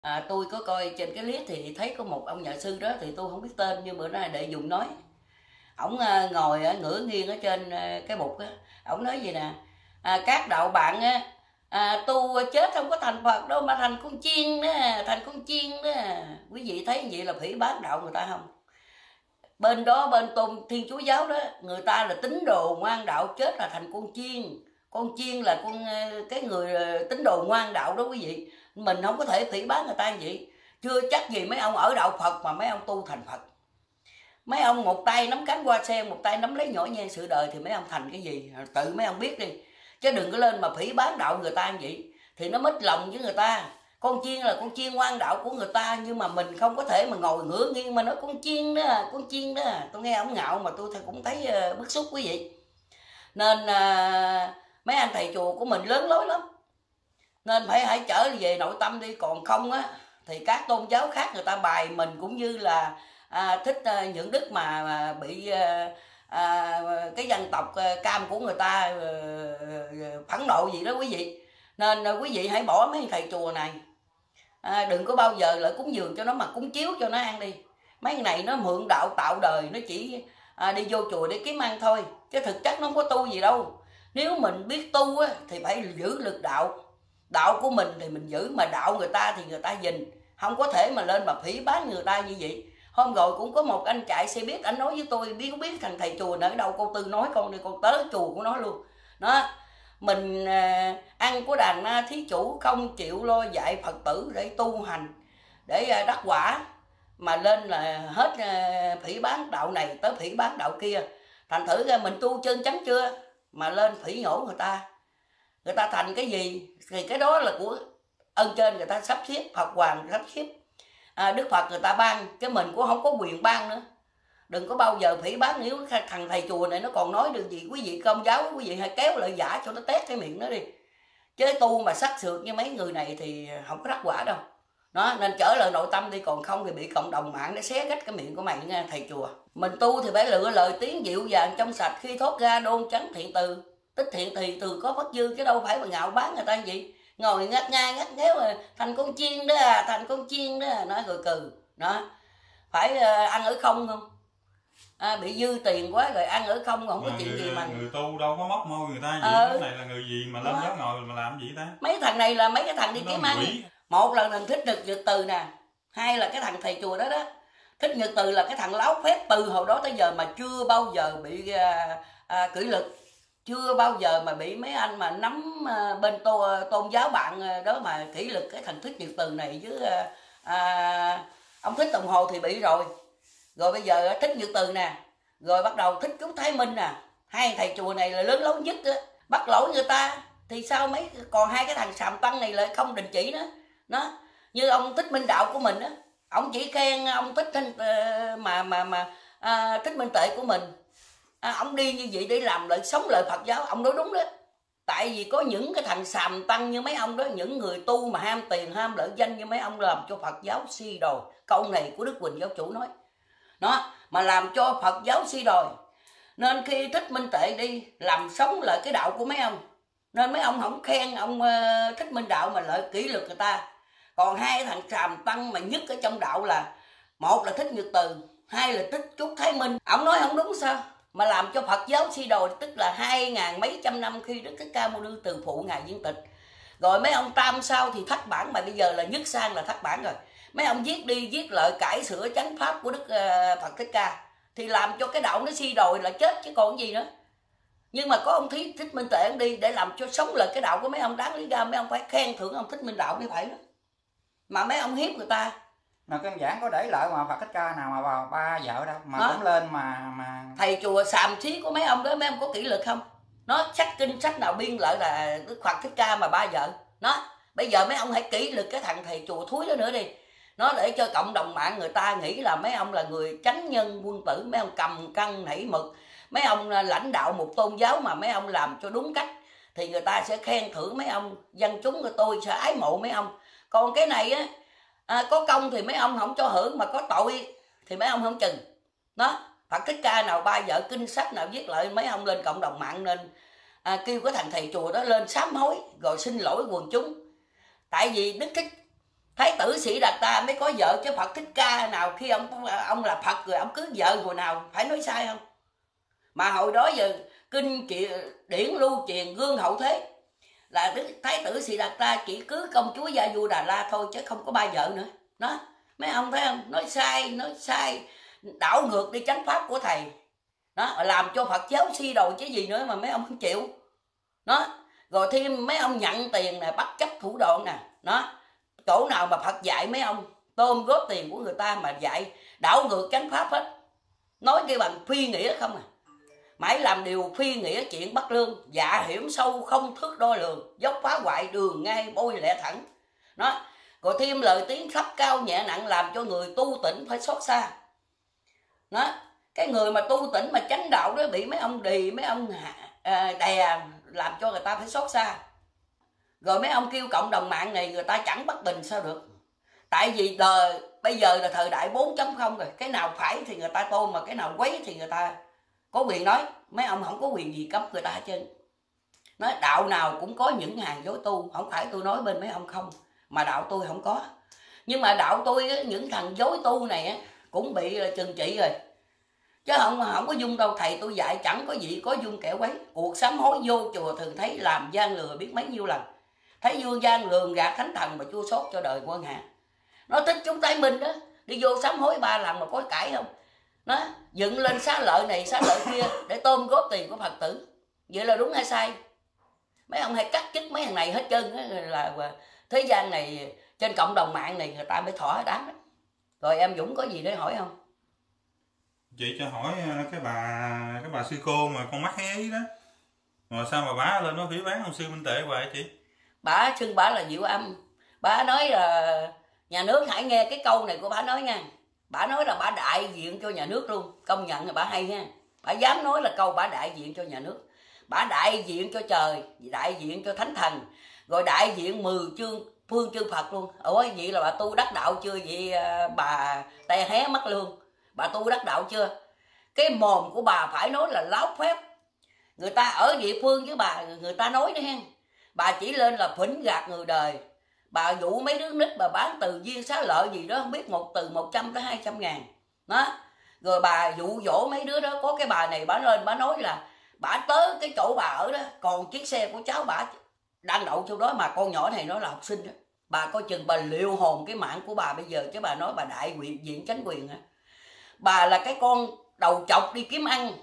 Tôi có coi trên cái clip thì thấy có một ông nhà sư đó, thì tôi không biết tên nhưng bữa nay để dùng nói. Ổng ngồi ngửa nghiêng ở trên cái bục á. Ổng nói gì nè: các đạo bạn á, tu chết không có thành Phật đâu mà thành con chiên đó, thành con chiên đó. Quý vị thấy vậy là phỉ báng đạo người ta không? Bên đó, bên tôn Thiên Chúa giáo đó, người ta là tín đồ ngoan đạo, chết là thành con chiên. Con chiên là cái người tín đồ ngoan đạo đó quý vị. Mình không có thể phỉ báng người ta như vậy. Chưa chắc gì mấy ông ở đạo Phật mà mấy ông tu thành Phật. Mấy ông một tay nắm cánh hoa sen, một tay nắm lấy nhỏ nhen sự đời, thì mấy ông thành cái gì tự mấy ông biết đi, chứ đừng có lên mà phỉ báng đạo người ta như vậy thì nó mất lòng với người ta. Con chiên là con chiên ngoan đạo của người ta, nhưng mà mình không có thể mà ngồi ngửa nghiêng mà nói con chiên đó, con chiên đó. Tôi nghe ông ngạo mà tôi cũng thấy bức xúc quý vị. Nên mấy anh thầy chùa của mình lớn lối lắm, nên hãy trở về nội tâm đi. Còn không á thì các tôn giáo khác người ta bài mình cũng như là thích những đức mà bị cái dân tộc cam của người ta phẫn nộ gì đó quý vị. Nên quý vị hãy bỏ mấy thầy chùa này, đừng có bao giờ lại cúng dường cho nó mà cúng chiếu cho nó ăn đi. Mấy cái này nó mượn đạo tạo đời, nó chỉ đi vô chùa để kiếm ăn thôi, chứ thực chất nó không có tu gì đâu. Nếu mình biết tu á, thì phải giữ lực đạo. Đạo của mình thì mình giữ, mà đạo người ta thì người ta gìn. Không có thể mà lên mà phỉ báng người ta như vậy. Hôm rồi cũng có một anh chạy xe buýt, anh nói với tôi: biết thằng thầy chùa ở đâu, cô Tư nói con đi, con tới chùa của nó luôn. Đó, mình ăn của đàn thí chủ, không chịu lo dạy Phật tử để tu hành, để đắc quả, mà lên là hết phỉ báng đạo này tới phỉ báng đạo kia. Thành thử ra mình tu chân chánh chưa mà lên phỉ nhổ người ta thành cái gì thì cái đó là của ơn trên người ta sắp xếp, Phật hoàng sắp xếp, Đức Phật người ta ban, cái mình cũng không có quyền ban nữa. Đừng có bao giờ phỉ báng. Nếu thằng thầy chùa này nó còn nói được gì, quý vị công giáo quý vị hãy kéo lại giả cho nó tét cái miệng nó đi, chứ tu mà sắc sược như mấy người này thì không có đắc quả đâu. Đó, nên trở lại nội tâm đi, còn không thì bị cộng đồng mạng nó xé rách cái miệng của mày nha thầy chùa. Mình tu thì phải lựa lời tiếng dịu dàng trong sạch, khi thốt ra đôn trắng thiện từ, tích thiện thì từ có bất dư, chứ đâu phải mà ngạo báng người ta như vậy. Ngồi ngắt ngai ngắt nghéo rồi thành con chiên đó, thành con chiên đó, nói cười cừ. Đó, phải ăn ở không không? Bị dư tiền quá rồi ăn ở không, không có chuyện gì mà người tu đâu có móc môi người ta gì. Cái này là người gì mà lên đó ngồi mà làm gì ta? Mấy thằng này là mấy cái thằng đi kiếm ăn. Một là thằng Thích Nhật Từ nè, hai là cái thằng thầy chùa đó đó. Thích Nhật Từ là cái thằng láo phép từ hồi đó tới giờ mà chưa bao giờ bị kỷ luật, chưa bao giờ mà bị mấy anh mà nắm bên tôn giáo bạn đó mà kỷ luật. Cái thằng Thích Nhật Từ này với ông Thích Đồng Hồ thì bị rồi. Rồi bây giờ Thích Nhật Từ nè, rồi bắt đầu Thích Trúc Thái Minh nè. Hai thầy chùa này là lớn lối nhất đó. Bắt lỗi người ta thì sao mấy còn hai cái thằng Sàm Tăng này lại không đình chỉ nữa. Nó như ông Thích Minh Đạo của mình á, ông chỉ khen ông Thích Thích Minh Tệ của mình. Ông đi như vậy để làm lợi sống lợi Phật giáo, ông nói đúng đó. Tại vì có những cái thằng Sàm Tăng như mấy ông đó, những người tu mà ham tiền ham lợi danh như mấy ông, làm cho Phật giáo suy đồi. Câu này của Đức Quỳnh giáo chủ nói đó, mà làm cho Phật giáo suy đồi. Nên khi Thích Minh Tệ đi làm sống lại cái đạo của mấy ông, nên mấy ông không khen ông Thích Minh Đạo mà lại kỷ luật người ta. Còn hai thằng Sàm Tăng mà nhất ở trong đạo là một là Thích Nhật Từ, hai là Thích Trúc Thái Minh. Ông nói không đúng sao mà làm cho Phật giáo suy đồi, tức là 2000 mấy trăm năm khi Đức Thích Ca Mâu Ni từ phụ ngài viên tịch. Rồi mấy ông tam sao thì thất bản, mà bây giờ là nhất sang là thất bản rồi. Mấy ông viết đi viết lại cải sửa chánh pháp của Đức Phật Thích Ca thì làm cho cái đạo nó suy đồi là chết chứ còn gì nữa. Nhưng mà có ông Thích Minh Tệ ông đi để làm cho sống lại cái đạo của mấy ông, đáng lý ra mấy ông phải khen thưởng ông Thích Minh Đạo mới phải đó. Mà mấy ông hiếp người ta. Mà căn giảng có để lại mà Phật Thích Ca nào mà bà ba vợ đâu mà cũng lên mà thầy chùa xàm xí của mấy ông đó, mấy ông có kỷ luật không? Nó sách kinh sách nào biên lại là Đức Phật Thích Ca mà ba vợ. Nó bây giờ mấy ông hãy kỷ luật cái thằng thầy chùa thúi đó nữa đi. Nó để cho cộng đồng mạng người ta nghĩ là mấy ông là người chánh nhân quân tử, mấy ông cầm cân nảy mực, mấy ông lãnh đạo một tôn giáo mà mấy ông làm cho đúng cách thì người ta sẽ khen thưởng mấy ông, dân chúng của tôi sẽ ái mộ mấy ông. Còn cái này á, có công thì mấy ông không cho hưởng, mà có tội thì mấy ông không chừng. Đó, Phật Thích Ca nào ba vợ kinh sách nào viết lại, mấy ông lên cộng đồng mạng nên kêu cái thằng thầy chùa đó lên sám hối rồi xin lỗi quần chúng. Tại vì Đức Thích Thái tử Sĩ Đạt Ta mới có vợ, chứ Phật Thích Ca nào khi ông là Phật rồi ông cưới vợ hồi nào, phải nói sai không? Mà hồi đó giờ kinh điển lưu truyền gương hậu thế là Thái tử Sĩ Đạt Ta chỉ cưới công chúa Gia Du Đà La thôi, chứ không có ba vợ nữa. Đó, mấy ông thấy không? Nói sai, đảo ngược đi chánh pháp của thầy. Đó, làm cho Phật giáo suy đồi chứ gì nữa mà mấy ông không chịu. Đó, rồi thêm mấy ông nhận tiền nè, bắt chấp thủ đoạn nè. Đó, chỗ nào mà Phật dạy mấy ông tôm góp tiền của người ta mà dạy đảo ngược chánh pháp hết. Nói cái bằng phi nghĩa không à. Mãi làm điều phi nghĩa chuyện bất lương, dạ hiểm sâu không thước đo lường, dốc phá hoại đường ngay bôi lẽ thẳng. Đó, rồi thêm lời tiếng thấp cao nhẹ nặng làm cho người tu tỉnh phải xót xa. Đó, cái người mà tu tỉnh mà chánh đạo đó bị mấy ông đì, mấy ông đè làm cho người ta phải xót xa. Rồi mấy ông kêu cộng đồng mạng này người ta chẳng bất bình sao được. Tại vì bây giờ là thời đại 4.0 rồi, cái nào phải thì người ta tôn, mà cái nào quấy thì người ta có quyền nói. Mấy ông không có quyền gì cấm người ta hết trơn. Nói đạo nào cũng có những hàng dối tu, không phải tôi nói bên mấy ông không, mà đạo tôi không có. Nhưng mà đạo tôi những thằng dối tu này cũng bị trừng trị rồi. Chứ không có dung đâu, thầy tôi dạy chẳng có gì có dung kẻ quấy. Cuộc sám hối vô chùa thường thấy làm gian lừa biết mấy nhiêu lần. Thấy dương gian lường gạt thánh thần mà chua sót cho đời quân hạ. Nó thích chúng tái minh đó, đi vô sám hối 3 lần mà có cãi không. Nó dựng lên xá lợi này xá lợi kia để tôm góp tiền của Phật tử. Vậy là đúng hay sai? Mấy ông hay cắt chức mấy thằng này hết trơn là thế gian này, trên cộng đồng mạng này người ta mới thỏa đáng đó. Rồi em Dũng có gì để hỏi không? Chị cho hỏi cái bà sư cô mà con mắt ấy đó, mà sao mà bả lên nói phỉ báng ông sư Minh Tệ hoài chị? Bả xưng bả là Diệu Âm. Bả nói là nhà nước hãy nghe cái câu này của bả nói nha. Bả nói là bả đại diện cho nhà nước luôn. Công nhận là bả hay ha. Bả dám nói là câu bả đại diện cho nhà nước. Bả đại diện cho trời, đại diện cho thánh thần, rồi đại diện 10 phương chư Phật luôn. Ủa vậy là bà tu đắc đạo chưa? Vậy bà tay hé mắt lương, bà tu đắc đạo chưa? Cái mồm của bà phải nói là láo phép. Người ta ở địa phương với bà, người ta nói đó hen. Bà chỉ lên là phỉnh gạt người đời. Bà dụ mấy đứa nít bà bán từ viên xá lợi gì đó, không biết một từ 100 tới 200 ngàn. Đó. Rồi bà dụ dỗ mấy đứa đó. Có cái bà này bà lên bà nói là bà tới cái chỗ bà ở đó, còn chiếc xe của cháu bà đang đậu chỗ đó, mà con nhỏ này nó là học sinh đó. Bà coi chừng bà liệu hồn cái mạng của bà bây giờ, chứ bà nói bà đại diện chánh quyền hả? Bà là cái con đầu chọc đi kiếm ăn.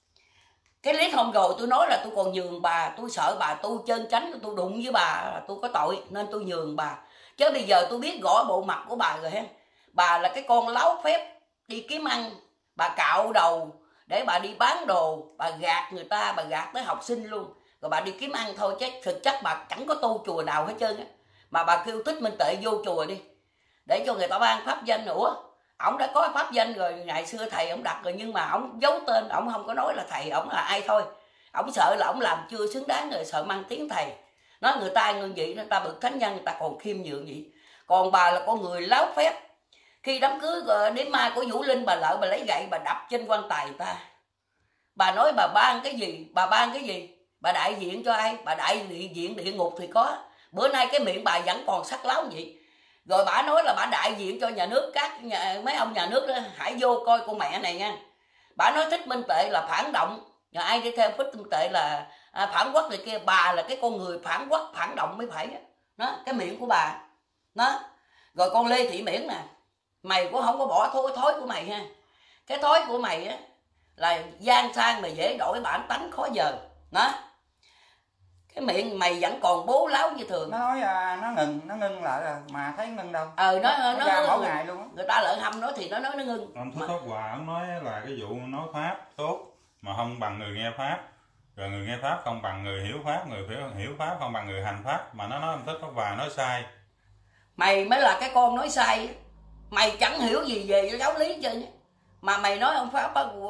Cái clip hôm rồi tôi nói là tôi còn nhường bà, tôi sợ bà tu chân chánh, tôi đụng với bà tôi có tội nên tôi nhường bà. Chứ bây giờ tôi biết rõ bộ mặt của bà rồi ha. Bà là cái con láo phép đi kiếm ăn, bà cạo đầu để bà đi bán đồ, bà gạt người ta, bà gạt tới học sinh luôn. Rồi bà đi kiếm ăn thôi, chứ thực chất bà chẳng có tu chùa nào hết trơn á. Mà bà kêu Thích Minh Tệ vô chùa đi để cho người ta ban pháp danh nữa. Ổng đã có pháp danh rồi, ngày xưa thầy ổng đặt rồi, nhưng mà ổng giấu tên, ổng không có nói là thầy ổng là ai thôi. Ổng sợ là ổng làm chưa xứng đáng rồi, sợ mang tiếng thầy. Nói người ta như vậy, người ta bực thánh nhân, người ta còn khiêm nhường vậy. Còn bà là con người láo phép. Khi đám cưới đêm ma của Vũ Linh, bà lỡ bà lấy gậy bà đập trên quan tài người ta. Bà nói bà ban cái gì? Bà ban cái gì? Bà đại diện cho ai? Bà đại diện địa ngục thì có. Bữa nay cái miệng bà vẫn còn sắc láo vậy. Rồi bà nói là bà đại diện cho nhà nước, mấy ông nhà nước đó hãy vô coi con mẹ này nha. Bà nói Thích Minh Tệ là phản động, rồi ai đi theo Thích Minh Tệ là phản quốc này kia. Bà là cái con người phản quốc phản động mới phải đó, cái miệng của bà đó. Rồi con Lê Thị Miễn nè, mày cũng không có bỏ thói của mày ha. Cái thói của mày á là gian sang mà dễ đổi bản tánh khó giờ đó. Cái miệng mày vẫn còn bố láo như thường. Nó nói nó ngưng lại rồi mà thấy ngưng đâu. Nó ra mỗi ngày luôn á. Người ta lợi hâm nó thì nó nói nó ngưng. Ông Thúc Pháp Hòa ông nói là cái vụ nói pháp tốt mà không bằng người nghe pháp, rồi người nghe pháp không bằng người hiểu pháp, người hiểu pháp không bằng người hành pháp. Mà nó nói ông Thúc Pháp Hòa nói sai. Mày mới là cái con nói sai. Mày chẳng hiểu gì về giáo lý chứ. Mà mày nói ông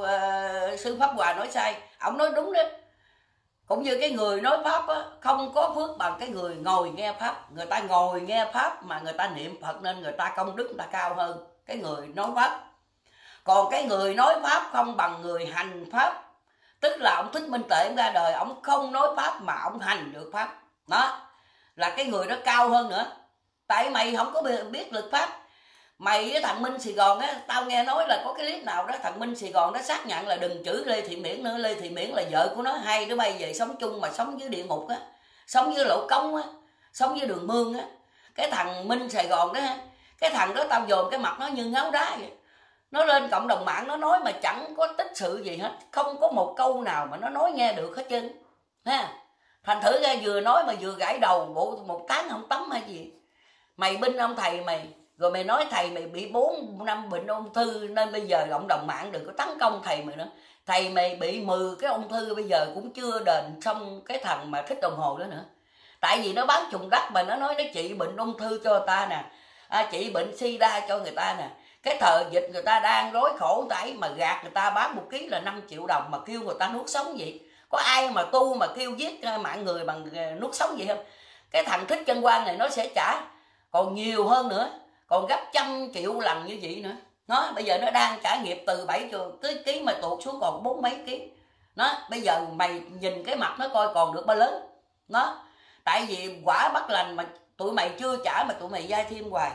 sư Pháp Hòa nói sai. Ông nói đúng đó. Cũng như cái người nói pháp á, không có phước bằng cái người ngồi nghe pháp. Người ta ngồi nghe pháp mà người ta niệm Phật nên người ta công đức người ta cao hơn cái người nói pháp. Còn cái người nói pháp không bằng người hành pháp. Tức là ông Thích Minh Tệ ra đời, ông không nói pháp mà ông hành được pháp. Đó là cái người đó cao hơn nữa. Tại mày không có biết luật pháp. Mày với thằng Minh Sài Gòn á, tao nghe nói là có cái clip nào đó thằng Minh Sài Gòn nó xác nhận là đừng chửi Lê Thị Miễn nữa. Lê Thị Miễn là vợ của nó, hai đứa bay về sống chung mà sống dưới địa ngục á, sống dưới lỗ cống á, sống dưới đường mương á. Cái thằng Minh Sài Gòn đó, cái thằng đó tao dồn cái mặt nó như ngáo đá vậy. Nó lên cộng đồng mạng nó nói mà chẳng có tích sự gì hết, không có một câu nào mà nó nói nghe được hết trơn ha. Thành thử ra vừa nói mà vừa gãi đầu, bộ một tháng không tắm hay gì. Mày binh ông thầy mày, rồi mày nói thầy mày bị 4 năm bệnh ung thư nên bây giờ cộng đồng mạng đừng có tấn công thầy mày nữa. Thầy mày bị 10 cái ung thư bây giờ cũng chưa đền xong cái thằng mà thích đồng hồ đó nữa. Tại vì nó bán trùng đất mà nó nói nó trị bệnh ung thư cho người ta nè, trị bệnh sida cho người ta nè. Cái thời dịch người ta đang rối khổ tại mà gạt người ta bán 1 ký là 5 triệu đồng mà kêu người ta nuốt sống vậy. Có ai mà tu mà kêu giết mạng người bằng nuốt sống vậy không? Cái thằng Thích Chân Quang này nó sẽ trả còn nhiều hơn nữa, còn gấp 100 triệu lần như vậy nữa. Nó bây giờ nó đang trả nghiệp từ 7 ký mà tụt xuống còn 4 mấy ký. Nó bây giờ mày nhìn cái mặt nó coi còn được bao lớn. Nó tại vì quả bất lành mà tụi mày chưa trả mà tụi mày dai thêm hoài.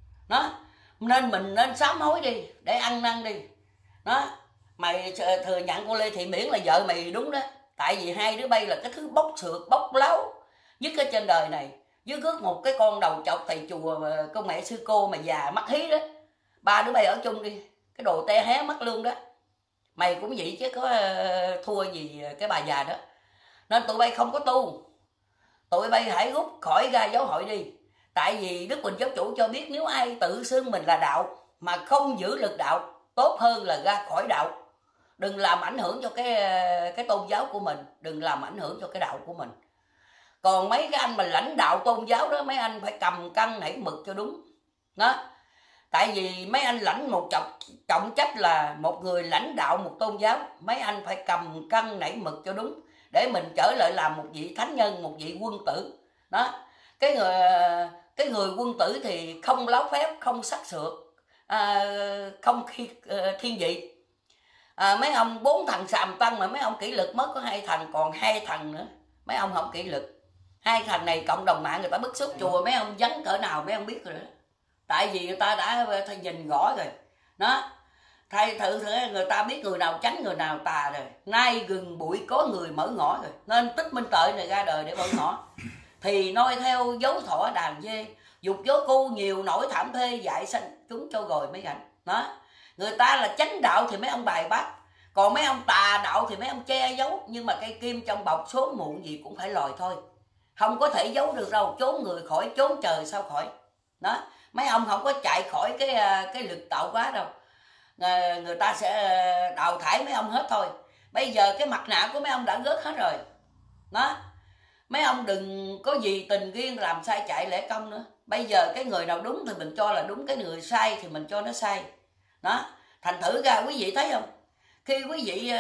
Nó nên mình nên sám hối đi để ăn năn đi. Nó mày thừa nhận cô Lê Thị Miễn là vợ mày đúng đó. Tại vì hai đứa bay là cái thứ bốc xược bốc láo nhất ở trên đời này, với cước một cái con đầu chọc thầy chùa công mẹ sư cô mà già mắt hí đó. 3 đứa bay ở chung đi, cái đồ te hé mất lương đó. Mày cũng vậy chứ có thua gì cái bà già đó. Nên tụi bay không có tu, tụi bay hãy rút khỏi ra giáo hội đi. Tại vì Đức Huỳnh Giáo Chủ cho biết nếu ai tự xưng mình là đạo mà không giữ lực đạo, tốt hơn là ra khỏi đạo. Đừng làm ảnh hưởng cho cái tôn giáo của mình, đừng làm ảnh hưởng cho cái đạo của mình. Còn mấy cái anh mà lãnh đạo tôn giáo đó, mấy anh phải cầm cân nảy mực cho đúng. Đó. Tại vì mấy anh lãnh một trọng trách là một người lãnh đạo một tôn giáo, mấy anh phải cầm cân nảy mực cho đúng để mình trở lại làm một vị thánh nhân, một vị quân tử. Đó. Cái người quân tử thì không láo phép, không sắc sược, không thiên vị. Mấy ông 4 thằng sàm tăng mà mấy ông kỷ luật mới có 2 thằng, còn 2 thằng nữa mấy ông không kỷ luật. 2 thằng này cộng đồng mạng người ta bức xúc, chùa mấy ông vắng cỡ nào mấy ông biết rồi đó. Tại vì người ta đã nhìn rõ rồi. Nó thay thử người ta biết người nào chánh người nào tà rồi. Nay gừng bụi có người mở ngõ rồi, nên Tích Minh Tuệ này ra đời để mở ngõ. Thì noi theo dấu thỏ đàn dê, dục gió cu nhiều nổi thảm thê, dại sanh chúng cho rồi mấy gạnh. Đó. Người ta là chánh đạo thì mấy ông bài bác, còn mấy ông tà đạo thì mấy ông che giấu. Nhưng mà cây kim trong bọc sớm muộn gì cũng phải lòi thôi, không có thể giấu được đâu. Trốn người khỏi trốn trời sao khỏi. Đó. Mấy ông không có chạy khỏi cái lực tạo hóa đâu. Người ta sẽ đào thải mấy ông hết thôi. Bây giờ cái mặt nạ của mấy ông đã rớt hết rồi. Đó. Mấy ông đừng có gì tình riêng làm sai chạy lẽ công nữa. Bây giờ cái người nào đúng thì mình cho là đúng, cái người sai thì mình cho nó sai. Đó. Thành thử ra quý vị thấy không, khi quý vị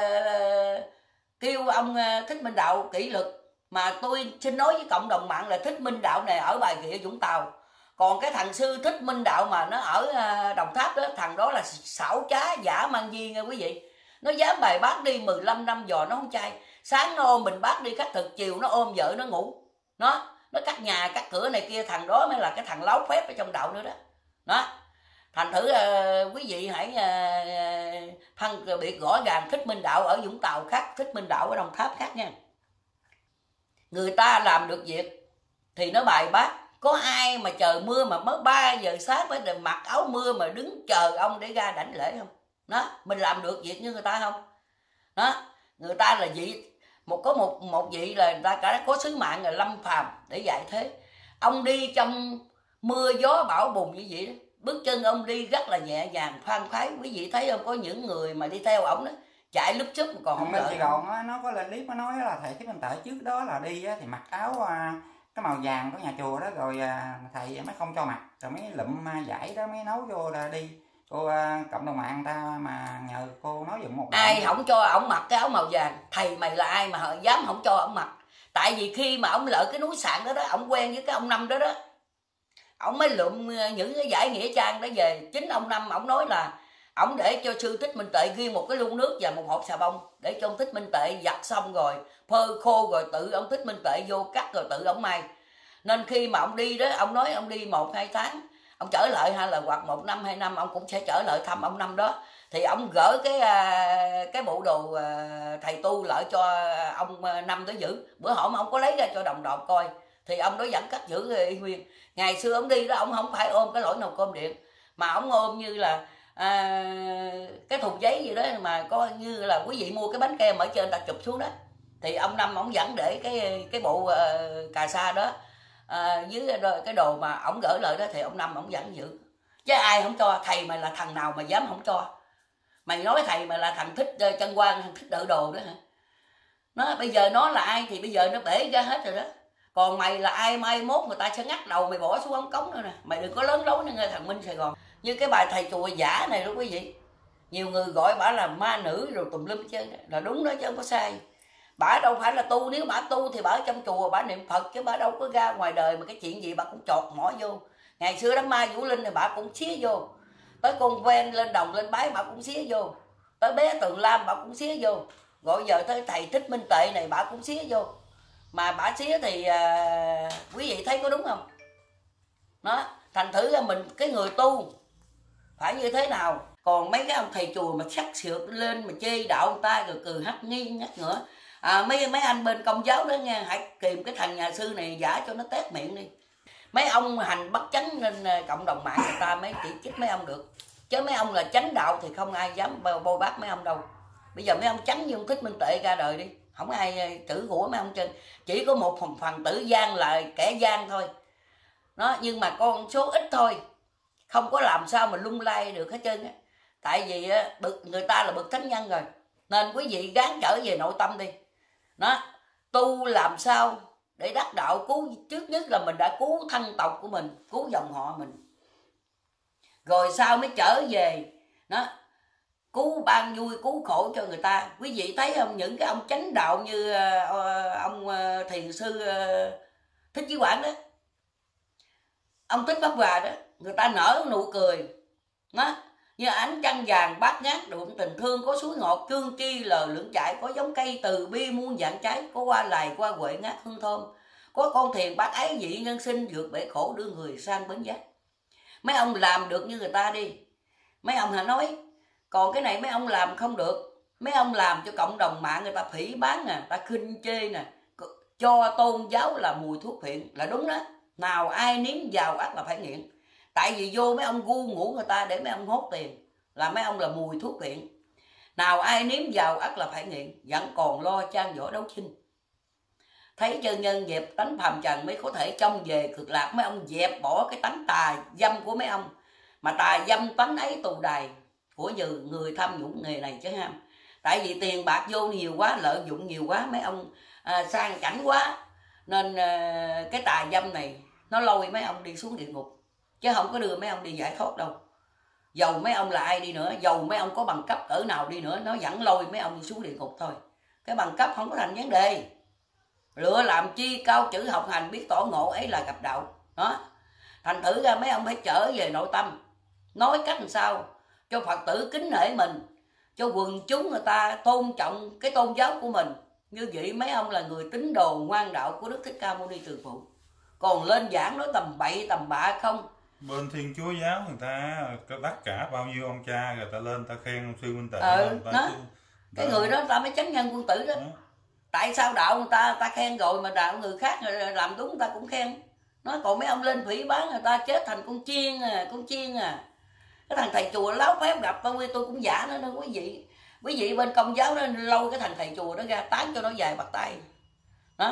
kêu ông Thích Minh Đạo kỷ luật, mà tôi xin nói với cộng đồng mạng là Thích Minh Đạo này ở Bà Rịa Vũng Tàu, còn cái thằng sư Thích Minh Đạo mà nó ở Đồng Tháp đó, thằng đó là xảo trá giả mang di nha quý vị. Nó dám bài bác đi 15 năm giò nó không chai. Sáng nó ôm mình bác đi khắc thực, chiều nó ôm vợ nó ngủ. Nó cắt nhà cắt cửa này kia, thằng đó mới là cái thằng láo phép ở trong đạo nữa đó. Đó. Thành thử quý vị hãy phân biệt rõ ràng, Thích Minh Đạo ở Vũng Tàu khác, Thích Minh Đạo ở Đồng Tháp khác nha. Người ta làm được việc thì nó bài bác. Có ai mà chờ mưa mà mới 3 giờ sáng phải mặc áo mưa mà đứng chờ ông để ra đảnh lễ không? Đó, mình làm được việc như người ta không? Đó, người ta là vị có một vị là người ta đã có sứ mạng là lâm phàm để dạy thế. Ông đi trong mưa gió bão bùng như vậy đó, bước chân ông đi rất là nhẹ nhàng khoan khoái. Quý vị thấy không, có những người mà đi theo ổng đó chạy lúc trước mà còn không đợi. Sài Gòn nó có lên clip nó nói là thầy Thích Minh Tuệ trước đó là đi thì mặc áo cái màu vàng của nhà chùa đó, rồi thầy mới không cho mặc, rồi mấy lụm vải đó mới nấu vô là đi. Cô cộng đồng mạng ta mà nhờ cô nói giùm một đoạn. Ai không cho ổng mặc cái áo màu vàng? Thầy mày là ai mà dám không cho ổng mặc? Tại vì khi mà ổng lỡ cái núi Sạn đó đó, ổng quen với cái ông Năm đó đó, ổng mới lụm những cái giải nghĩa trang đó về. Chính ông Năm ổng nói là ổng để cho sư Thích Minh Tuệ ghi một cái lu nước và một hộp xà bông để cho ông Thích Minh Tuệ giặt xong rồi phơi khô, rồi tự ông Thích Minh Tuệ vô cắt rồi tự ổng may. Nên khi mà ông đi đó, ông nói ông đi 1-2 tháng ông trở lại, hay là hoặc 1 năm 2 năm ông cũng sẽ trở lại thăm ông Năm đó, thì ông gỡ cái bộ đồ thầy tu lại cho ông Năm đó giữ. Bữa hổm ông có lấy ra cho đồng đội coi thì ông đó vẫn cất giữ y nguyên. Ngày xưa ông đi đó ông không phải ôm cái lỗi nồi cơm điện, mà ông ôm như là cái thùng giấy gì đó, mà coi như là quý vị mua cái bánh kem ở trên ta chụp xuống đó, thì ông Năm ông vẫn để cái bộ cà sa đó dưới cái đồ mà ổng gửi lại đó, thì ông Năm ổng vẫn giữ. Chứ ai không cho. Thầy mày là thằng nào mà dám không cho? Mày nói thầy mày là thằng thích chân quan, thằng thích đỡ đồ đó hả? Nó bây giờ nó là ai thì bây giờ nó bể ra hết rồi đó. Còn mày là ai, mai mốt người ta sẽ ngắt đầu mày bỏ xuống ống cống nữa nè. Mày đừng có lớn lối nữa nghe thằng Minh Sài Gòn. Như cái bài thầy chùa giả này đó quý vị, nhiều người gọi bả là ma nữ rồi tùm lum chứ, là đúng đó chứ không có sai. Bả đâu phải là tu, nếu bả tu thì bả ở trong chùa bả niệm Phật, chứ bả đâu có ra ngoài đời mà cái chuyện gì bả cũng chọt mỏ vô. Ngày xưa đám ma Vũ Linh thì bả cũng xía vô, tới con ven lên đồng lên bái bả cũng xía vô, tới bé Tường Lam bả cũng xía vô, gọi giờ tới thầy Thích Minh Tệ này bả cũng xía vô. Mà bả xía thì quý vị thấy có đúng không? Đó, thành thử ra mình cái người tu phải như thế nào. Còn mấy cái ông thầy chùa mà sắc sược lên mà chê đạo người ta rồi cười hắt nghiêng hắt ngửa, mấy anh bên Công giáo đó nghe, hãy kìm cái thằng nhà sư này giả cho nó tét miệng đi. Mấy ông hành bất chánh nên cộng đồng mạng người ta mới chỉ trích mấy ông được, chứ mấy ông là chánh đạo thì không ai dám bôi bác mấy ông đâu. Bây giờ mấy ông chánh như ông Thích Minh Tệ ra đời đi, không ai chửi rủa mấy ông trên. Chỉ có một phần tử gian là kẻ gian thôi đó, nhưng mà con số ít thôi, không có làm sao mà lung lay được hết trơn á. Tại vì người ta là bậc thánh nhân rồi, nên quý vị gắng trở về nội tâm đi. Đó, tu làm sao để đắc đạo, cứu trước nhất là mình đã cứu thân tộc của mình, cứu dòng họ mình, rồi sau mới trở về đó cứu ban vui cứu khổ cho người ta. Quý vị thấy không, những cái ông chánh đạo như ông thiền sư Thích Chí Quảng đó, ông Thích Pháp Hòa đó, người ta nở nụ cười đó, như ánh trăng vàng bát ngát đượm tình thương, có suối ngọt chương chi lờ lưỡng chảy, có giống cây từ bi muôn dạng trái, có hoa lài hoa huệ ngát hương thơm, có con thuyền bác ái dị nhân sinh, vượt bể khổ đưa người sang bến giác. Mấy ông làm được như người ta đi, mấy ông hãy nói. Còn cái này mấy ông làm không được, mấy ông làm cho cộng đồng mạng người ta phỉ báng nè, ta khinh chê nè, cho tôn giáo là mùi thuốc phiện là đúng đó. Nào ai nếm vào ắt là phải nghiện. Tại vì vô mấy ông gu ngủ người ta để mấy ông hốt tiền, là mấy ông là mùi thuốc phiện. Nào ai nếm vào ắt là phải nghiện, vẫn còn lo trang võ đấu chinh. Thấy chân nhân dẹp tánh phàm trần mới có thể trông về cực lạc. Mấy ông dẹp bỏ cái tánh tà dâm của mấy ông, mà tà dâm tánh ấy tù đài của người tham nhũng nghề này chứ ham. Tại vì tiền bạc vô nhiều quá, lợi dụng nhiều quá, mấy ông sang chảnh quá, nên cái tà dâm này nó lôi mấy ông đi xuống địa ngục, chứ không có đưa mấy ông đi giải thoát đâu. Dầu mấy ông là ai đi nữa, dầu mấy ông có bằng cấp cỡ nào đi nữa, nó vẫn lôi mấy ông đi xuống địa ngục thôi. Cái bằng cấp không có thành vấn đề. Lựa làm chi cao chữ học hành biết tỏ ngộ ấy là gặp đạo đó. Thành thử ra mấy ông phải trở về nội tâm, nói cách làm sao cho Phật tử kính nể mình, cho quần chúng người ta tôn trọng cái tôn giáo của mình. Như vậy mấy ông là người tín đồ ngoan đạo của Đức Thích Ca Mâu Ni Từ Phụ, còn lên giảng nói tầm bậy tầm bạ không. Bên Thiên Chúa giáo người ta tất cả bao nhiêu ông cha người ta lên ta khen ông sư Minh Tệ cái người đó ta mới chánh nhân quân tử đó. Tại sao đạo người ta khen rồi mà đạo người khác làm đúng người ta cũng khen. Nói còn mấy ông lên phỉ bán người ta chết thành con chiên à. Cái thằng thầy chùa láo phép gặp tôi cũng giả nó quý vị. Quý vị bên Công giáo đó lâu cái thằng thầy chùa đó ra tán cho nó dài bạc tay đó.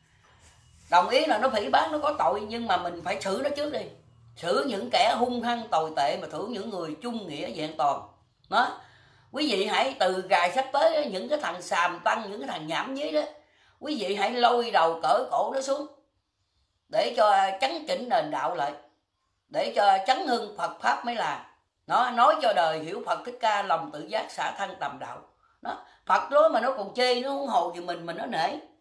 Đồng ý là nó phỉ bán nó có tội, nhưng mà mình phải xử nó trước đi. Xử những kẻ hung hăng tồi tệ, mà thưởng những người chung nghĩa vẹn toàn đó. Quý vị hãy từ gài sắp tới những cái thằng xàm tăng, những cái thằng nhảm nhí đó, quý vị hãy lôi đầu cỡ cổ nó xuống để cho chấn chỉnh nền đạo lại, để cho chấn hưng Phật pháp mới là nó. Nói cho đời hiểu Phật Thích Ca lòng tự giác xả thân tầm đạo đó. Phật đó mà nó còn chê, nó không hồ gì mình mà nó nể.